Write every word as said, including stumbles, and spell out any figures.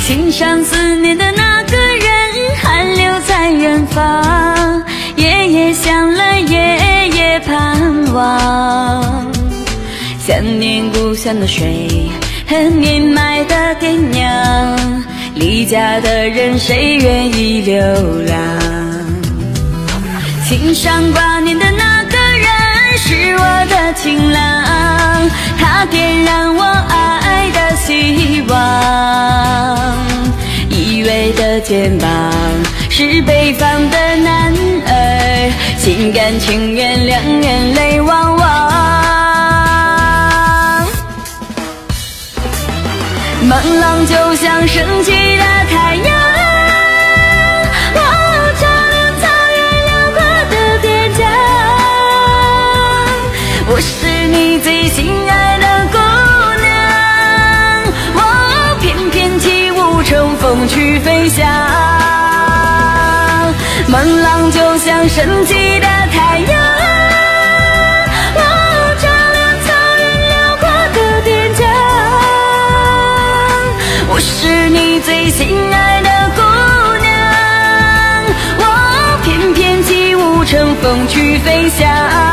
心上思念的那个人还留在远方，夜夜想来夜夜盼望，想念故乡的水和年迈的爹娘，离家的人谁愿意流浪？心上挂念的那个人是我的情郎，他点燃我爱的希望。依偎的肩膀是北方的男儿，心甘情愿两眼泪汪汪。梦浪就像升起的太阳，我照亮草原辽阔的边疆。我是你最心爱的姑娘，我翩翩起舞乘风去飞翔。梦浪就像升起的太阳，我是你最心爱的姑娘，我翩翩起舞乘风去飞翔。